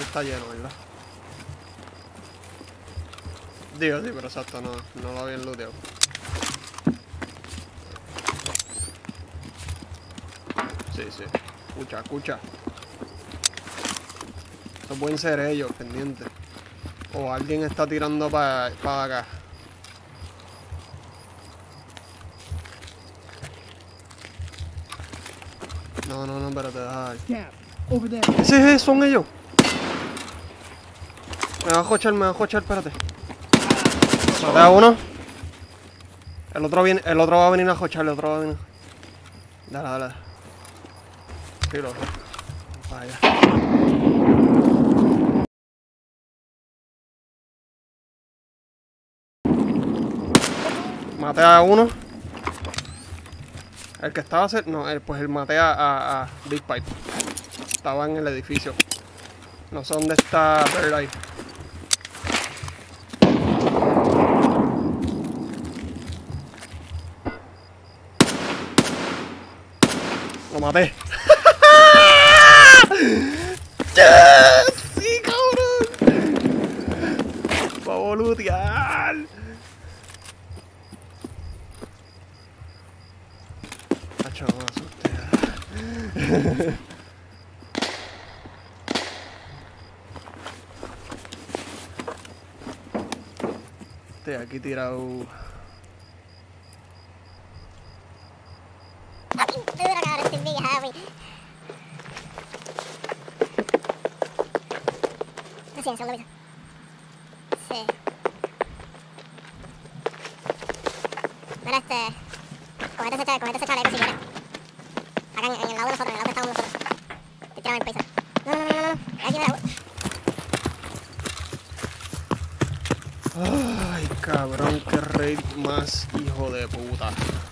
Este está lleno, ¿verdad? Digo, sí, pero exacto, no lo habían looteado. Sí, sí. Escucha. Estos pueden ser ellos, pendientes. O alguien está tirando para acá. No, espérate, deja ahí. Ese son ellos. Me va a jochar, espérate. Maté a uno. El otro va a venir a jochar, Dale. Sí, loco. Vaya. Maté a uno. El que estaba no, pues maté a Big Pipe. Estaba en el edificio. No sé dónde está Bird Eye. Lo maté. ¡Sí, cabrón! Vamos a lootear. Hacho, no me asusté. Estoy aquí tirado. Sí. Mira, cogete ese chaleco si quieres. Acá en el lado de nosotros, en el lado que estamos nosotros. Estoy tirando en el piso. No. Aquí Ay, cabrón, qué raid más hijo de puta.